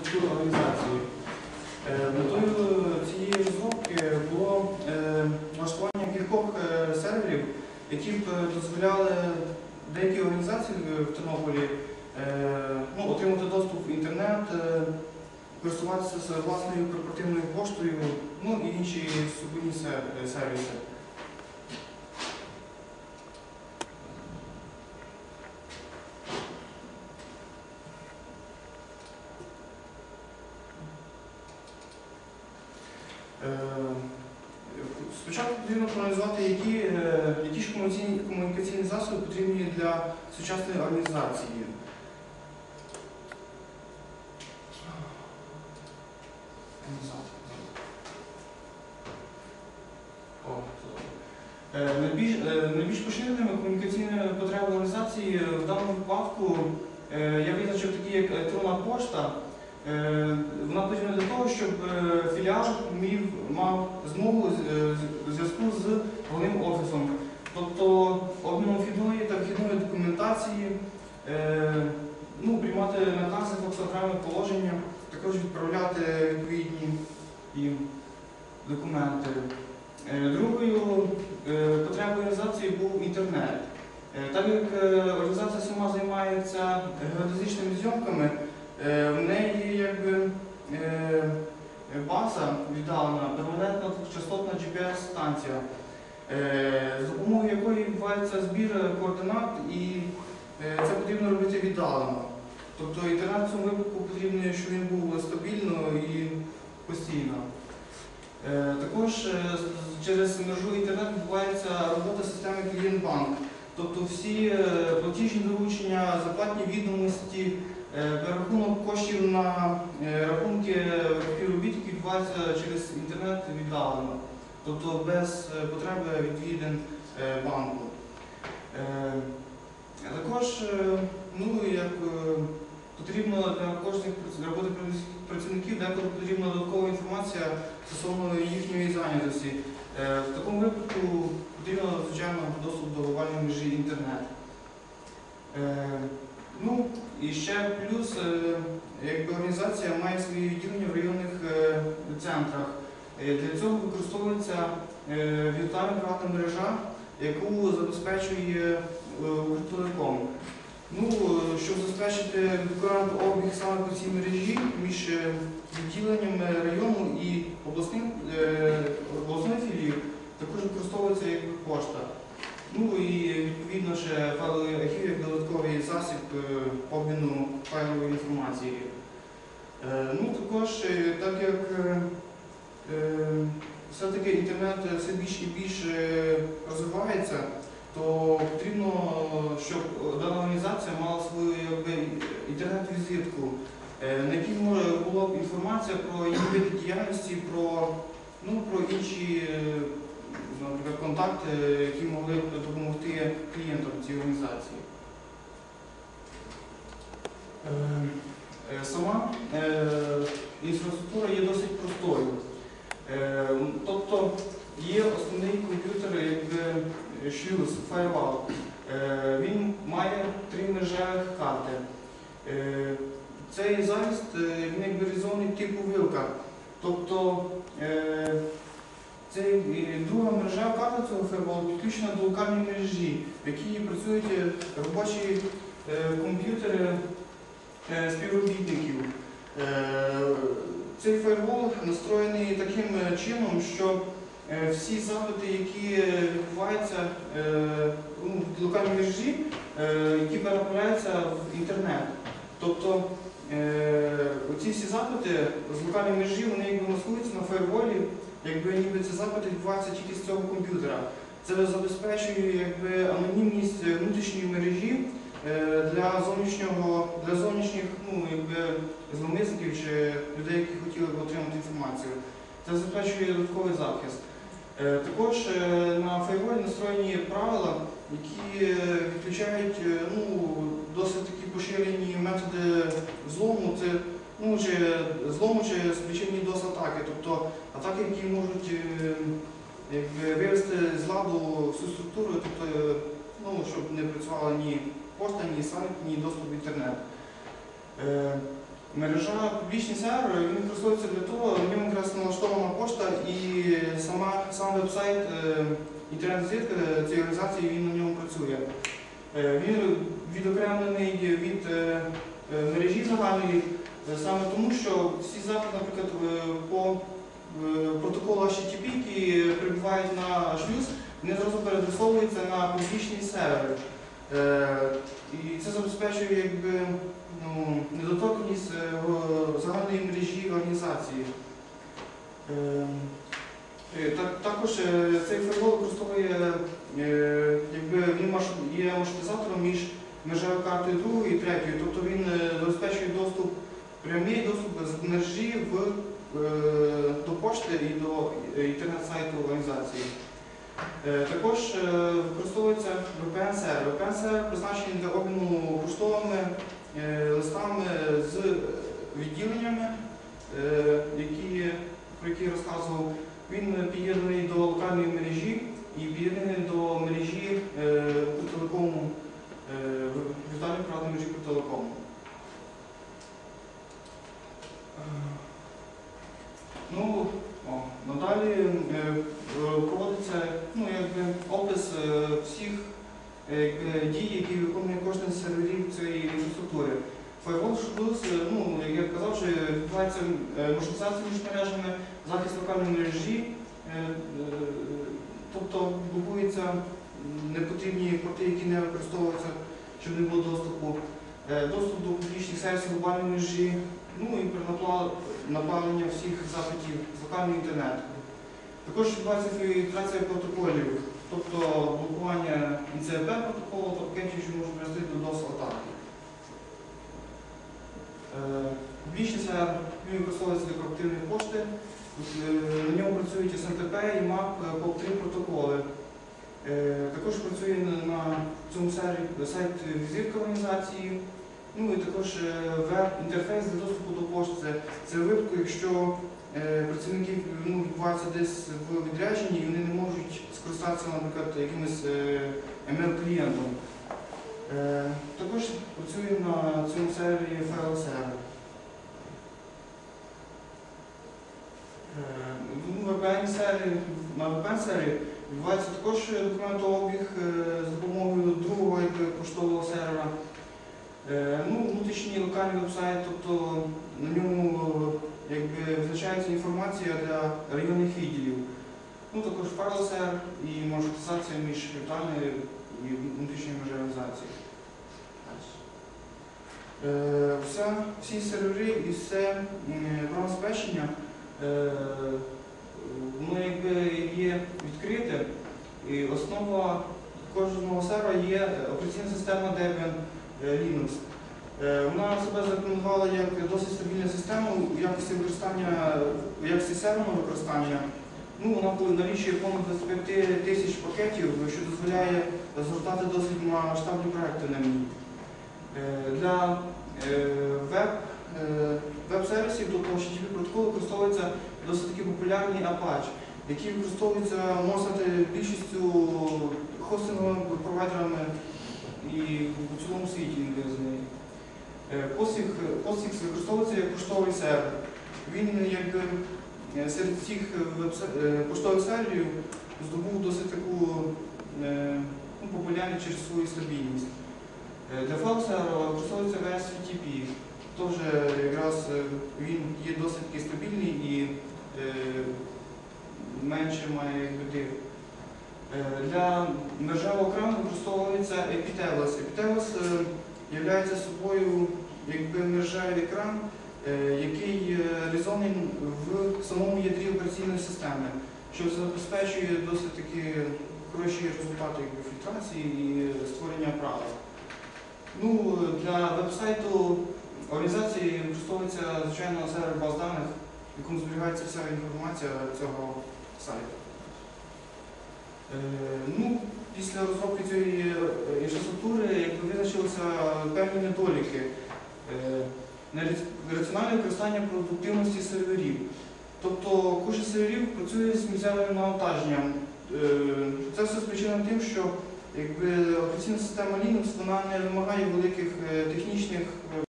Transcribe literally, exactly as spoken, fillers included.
інфраструктури організації. Метою цієї розробки було влаштування кількох серверів, які б дозволяли деякі організації в Тернополі ну, отримати доступ в інтернет, користуватися власною корпоративною поштою, ну і інші супутні сервіси. Спочатку потрібно проаналізувати, які, які ж комунікаційні, комунікаційні засоби потрібні для сучасної організації. Найбільш, найбільш поширеними комунікаційними потребами організації в даному випадку я визначив такі, як електронна пошта. Вона потрібна для того, щоб філіал міг, мав змогу в зв'язку з головним офісом, тобто обміном вхідної та вхідної документації, ну, приймати накази, факсограми, положення, також відправляти відповідні їм документи. Другою потребою організації був інтернет. Так як організація сама займається геодезичними зйомками, в неї якби база віддалена, перманентна двохчастотна джі пі ес-станція, за допомогою якої відбувається збір координат, і це потрібно робити віддалено. Тобто інтернет в цьому випадку потрібно, щоб він був стабільно і постійно. Також через мережу інтернет відбувається робота системи клієнт-банк. Тобто всі платіжні доручення, зарплатні відомості, перерахунок коштів на рахунки співробітників відбувається через інтернет віддалено, тобто без потреби відвідин банку. Також ну, як потрібно для кожних роботи працівників деколи потрібна додаткова інформація стосовно їхньої зайнятості. В такому випадку потрібно, звичайно, доступ до глобальної мережі інтернет. Ну, і ще плюс, якби організація має свої відділення в районних центрах. Для цього використовується віртуальна приватна мережа, яку забезпечує Укртелеком. Ну, щоб забезпечити відкоригувати обіг саме по цій мережі між відділеннями району і обласним, обласної філії, також використовується якби пошта. Ну і відповідно ще файловий архів як додатковий засіб обміну файлової інформації. Ну також, так як все-таки інтернет все більш і більш розвивається, то потрібно, щоб дана організація мала свою інтернет-візитку, на якій була б інформація про її види діяльності, про, ну, про інші наприклад, контакти, які могли б допомогти клієнтам цієї організації. Сама інфраструктура є досить простою. Тобто є основний комп'ютер, якби шлюз, фаєрвал. Він має три мережевих карти. Цей захист він якби реалізований типу вилка. Тобто це друга мережа карта цього фаєрвалу підключена до локальної мережі, в якій працюють робочі комп'ютери співробітників. Цей фаєрвол настроєний таким чином, що всі запити, які відбуваються в локальній мережі, які переправляються в інтернет. Тобто ці всі запити з локальної мережі, вони якби маскуються на фаєрволі, якби ніби ці запити відбуваються тільки з цього комп'ютера. Це забезпечує якби анонімність внутрішньої мережі для зовнішнього, для зовнішніх, ну, якби зловмисників чи людей, які хотіли б отримати інформацію. Це забезпечує додатковий захист. Також на фаєрволі настроєні правила, які відключають ну, досить такі поширені методи злому, це ну, чи злому чи спричинені дос-атаки, тобто атаки, які можуть якби, вивести з ладу всю структуру, тобто, ну, щоб не працювала ні пошта, ні сайт, ні доступ в інтернет. Мережа публічний сервер, він використовується для того, на ньому якраз налаштована пошта і сама, сам веб-сайт, інтернет-візитка цієї організації, він на ньому працює. Він відокремлений від мережі загальної, саме тому, що всі запити, наприклад, по протоколу ейч ті ті пі, які прибувають на шлюз, вони зразу переадресовуються на публічний сервер. І це забезпечує якби, ну, недоторканність загальної мережі організації. Так, також цей фаєрвол використовує, якби, він є маршрутизатором між мережевою картою другою і третьою, тобто він забезпечує доступ, прямий доступ з мережі в, до пошти і до інтернет-сайту організації. Також використовується ве пі ен-сервер. ве пі ен-сервер призначений для обміну поштовими листами з відділеннями, які, про які я розказував. Він під'єднаний до локальної мережі і під'єднаний до мережі телекому, віртуальної приватної мережі телекому. Ну, о, надалі проводиться, ну, якби, опис всіх якби, дій, які виконує кожен з серверів цієї інфраструктури. Firewall Plus, ну, як я казав, що відбувається маршрутизація між мережами, захист локальної мережі, тобто блокуються непотрібні порти, які не використовуються, щоб не було доступу, доступ до публічних сервісів глобальної мережі, ну і направлення всіх запитів з локального інтернету. Також відбувається фільтрація протоколів, тобто блокування і це пе протоколу та пакетів, що можуть привести до дос-атаки. Публічний сервер використовується для корпоративної пошти. На ньому працюють ес ем те пе і мап по три протоколи. Також працює на цьому сервері сайт-візитка організації. Ну і також веб-інтерфейс для доступу до пошти. Це в випадку, якщо працівники, ну, відбуваються десь в відрядженні і вони не можуть скористатися, наприклад, якимось емейл-клієнтом. Також працює на цьому сервері файл-сервер. На ве пі ен-сервері відбувається також документообіг з допомогою другого поштового сервера. Ну, внутрішній локальний веб-сайт, тобто на ньому якби, визначається інформація для районних відділів. Ну, також файл-сервер і маршрутизація між віртуальною і внутрішньою межою організації. Вся, всі сервери і все правозабезпечення, воно якби є відкрите, і основа кожного сервера є операційна система Debian Linux. Вона себе зарекомендувала як досить стабільна система в якості використання, в якості серверного використання. Ну, вона налічує понад двадцять п'ять тисяч пакетів, що дозволяє згортати досить масштабні проекти на ній. Для веб, веб-сервісів, тобто ейч ті ті пі протокол, використовується досить таки популярний Apache, який використовується, можна сказати, більшістю хостинговими провайдерами і в цілому світі він визнаний. Postfix використовується як поштовий сервер. Він якби серед цих поштових серверів здобув досить таку ну, популярність через свою стабільність. Для файл-сервера використовується ве ес ві ті пі. Тож якраз він є досить таки стабільний і е, менше має див. Для мережевого екрану використовується Epitelos. Epitelos є собою якби мережевий екран, який реалізований в самому ядрі операційної системи, що забезпечує досить таки хороші результати фільтрації і створення правил. Ну, для веб-сайту організації використовується, звичайно, сервер баз даних, в якому зберігається вся інформація цього сайту. Е, ну, після розробки цієї інфраструктури якби, визначилися певні недоліки. Е, Нераціональне використання продуктивності серверів. Тобто кожен з серверів працює з місцевим навантаженням. Е, це все спричинено тим, що якби, операційна система Linux вона не вимагає великих технічних